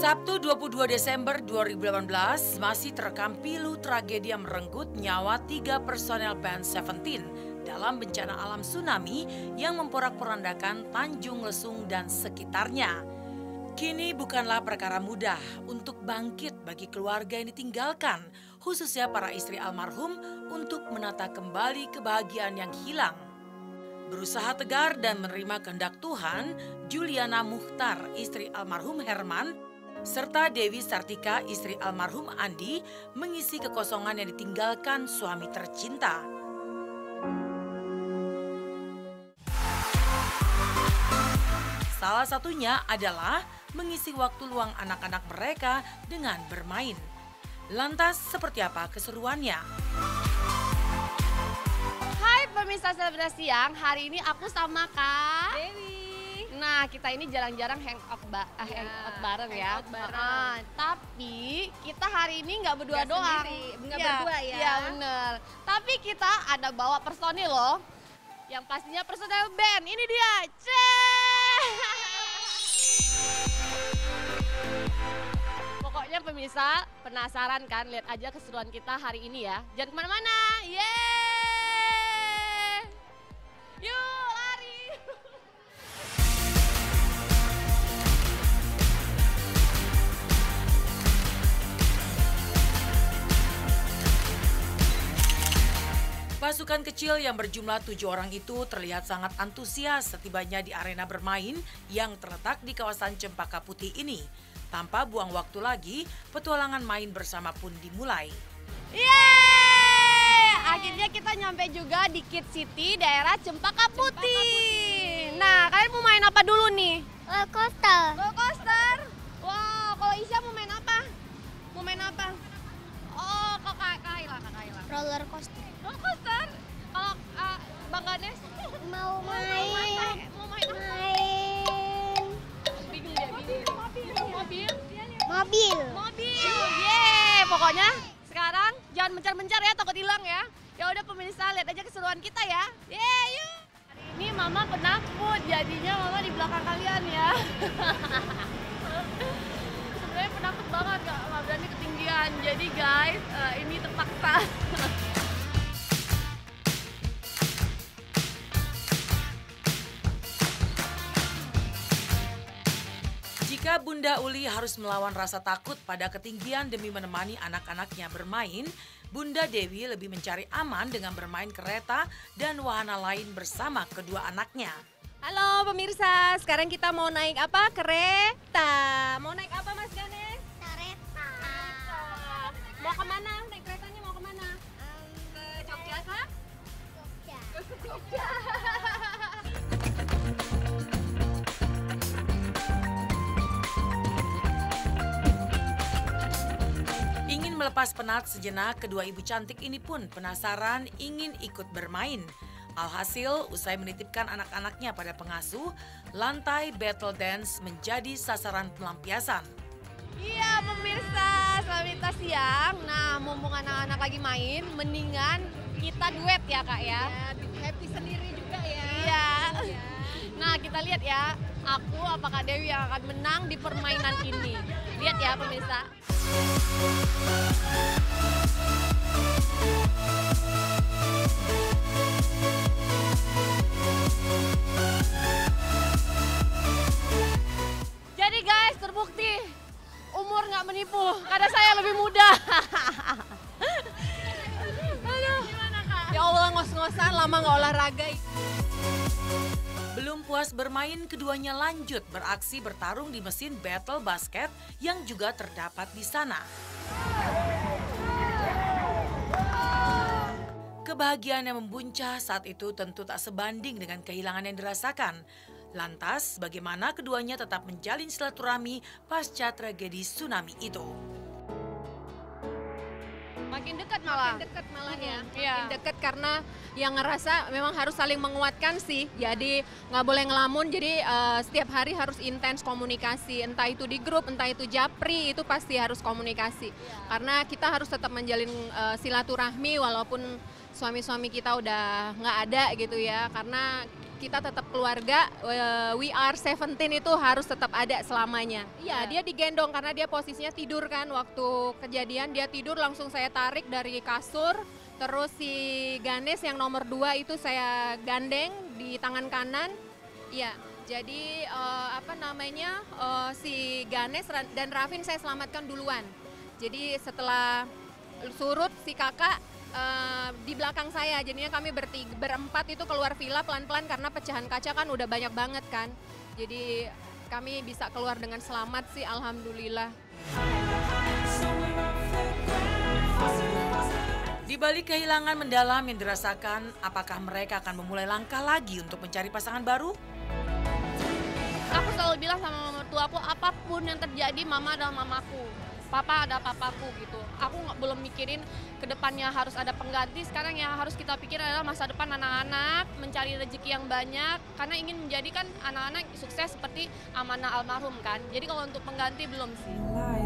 Sabtu 22 Desember 2018 masih terekam pilu tragedi yang merenggut nyawa 3 personel band Seventeen dalam bencana alam tsunami yang memporak-porandakan Tanjung Lesung dan sekitarnya. Kini bukanlah perkara mudah untuk bangkit bagi keluarga yang ditinggalkan, khususnya para istri almarhum untuk menata kembali kebahagiaan yang hilang. Berusaha tegar dan menerima kehendak Tuhan, Juliana Mukhtar, istri almarhum Herman, serta Dewi Sartika, istri almarhum Andi, mengisi kekosongan yang ditinggalkan suami tercinta. Salah satunya adalah mengisi waktu luang anak-anak mereka dengan bermain. Lantas seperti apa keseruannya? Hai pemirsa Selebrasi Siang, hari ini aku sama Kak Dewi. Nah, kita ini jarang-jarang hangout bareng ya. Tapi kita hari ini nggak berdua doang. Nggak berdua ya. Iya bener. Tapi kita ada bawa personil loh. Yang pastinya personel band. Ini dia. Pokoknya pemirsa penasaran kan? Lihat aja keseruan kita hari ini ya. Jangan kemana-mana. Yeay! Yuk lari! Pasukan kecil yang berjumlah 7 orang itu terlihat sangat antusias setibanya di arena bermain yang terletak di kawasan Cempaka Putih ini. Tanpa buang waktu lagi, petualangan main bersama pun dimulai. Yeay! Akhirnya kita nyampe juga di Kid City, daerah Cempaka Putih. Nah, kalian mau main apa dulu nih? Roller coaster. Roller coaster? Wow, kalau Isya mau main apa? Mau main apa? Oh, Kak Kaila. Roller coaster. Roller coaster? Kalau Bang Ganes? Mau Mau main. Mau main apa? Main Bingung dia, bingung. mobil. Mobil. Yeay, pokoknya sekarang jangan mencar-mencar ya, takut hilang ya. Ya udah pemirsa, lihat aja keseruan kita ya. Yeay, yuk. Hari ini Mama penakut, jadinya Mama di belakang kalian ya. Sebenarnya penakut banget, nggak berani ketinggian. Jadi guys, ini terpaksa. Jika Bunda Uli harus melawan rasa takut pada ketinggian demi menemani anak-anaknya bermain, Bunda Dewi lebih mencari aman dengan bermain kereta dan wahana lain bersama kedua anaknya. Halo pemirsa, sekarang kita mau naik apa? Kereta. Mau naik apa Mas Ganes? Kereta. Mau kemana? Naik keretanya mau kemana? Ke Jogja kah? Jogja. Ingin melepas penat sejenak, kedua ibu cantik ini pun penasaran ingin ikut bermain. Alhasil, usai menitipkan anak-anaknya pada pengasuh, lantai battle dance menjadi sasaran pelampiasan. Iya pemirsa, Selamat Siang. Nah, mumpung anak-anak lagi main, mendingan kita duet ya Kak ya. Happy sendiri juga ya. Iya. Nah, kita lihat ya, aku apa Kak Dewi yang akan menang di permainan ini. Lihat ya pemirsa. Jadi guys, terbukti umur nggak menipu, karena saya lebih muda. Aduh, gimana Kak? Ya Allah, ngos-ngosan lama nggak olahraga. Belum puas bermain, keduanya lanjut beraksi bertarung di mesin battle basket yang juga terdapat di sana. Kebahagiaan yang membuncah saat itu tentu tak sebanding dengan kehilangan yang dirasakan. Lantas, bagaimana keduanya tetap menjalin silaturahmi pasca tragedi tsunami itu? Makin dekat malah. Makin dekat malah ya. Iya. Makin dekat karena yang ngerasa memang harus saling menguatkan sih. Jadi nggak boleh ngelamun, jadi setiap hari harus intens komunikasi. Entah itu di grup, entah itu japri, itu pasti harus komunikasi. Karena kita harus tetap menjalin silaturahmi walaupun suami-suami kita udah nggak ada gitu ya, karena kita tetap keluarga, we are 17 itu harus tetap ada selamanya. Iya, dia digendong karena dia posisinya tidur kan, waktu kejadian dia tidur langsung saya tarik dari kasur, terus si Ganes yang nomor 2 itu saya gandeng di tangan kanan. Iya, jadi si Ganes dan Rafin saya selamatkan duluan. Jadi setelah surut si kakak di belakang saya, jadinya kami berempat itu keluar villa pelan-pelan karena pecahan kaca kan udah banyak banget kan. Jadi kami bisa keluar dengan selamat sih, alhamdulillah. Di balik kehilangan mendalam yang dirasakan, apakah mereka akan memulai langkah lagi untuk mencari pasangan baru? Aku selalu bilang sama mertuaku, apapun yang terjadi mama adalah mamaku, papa ada papaku gitu. Aku belum mikirin ke depannya harus ada pengganti, sekarang yang harus kita pikir adalah masa depan anak-anak, mencari rezeki yang banyak, karena ingin menjadikan anak-anak sukses seperti amanah almarhum kan. Jadi kalau untuk pengganti belum sih.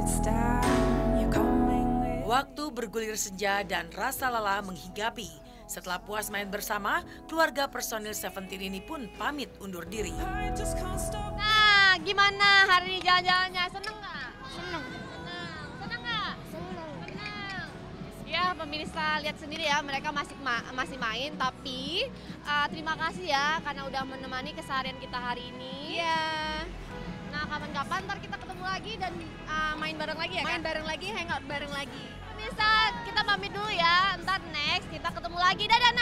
Waktu bergulir senja dan rasa lelah menghinggapi. Setelah puas main bersama, keluarga personil Seventeen ini pun pamit undur diri. Nah, gimana hari ini jalan-jalannya? Seneng nggak? Seneng. Seneng nggak? Seneng. Ya, pemirsa lihat sendiri ya, mereka masih main, tapi terima kasih ya karena udah menemani keseharian kita hari ini. Iya. Nah, kapan-kapan ntar kita ketemu lagi dan main bareng lagi ya kan? Main bareng lagi, hangout bareng lagi. Pemirsa, kita pamit dulu ya. Ntar next kita ketemu lagi. Dadah.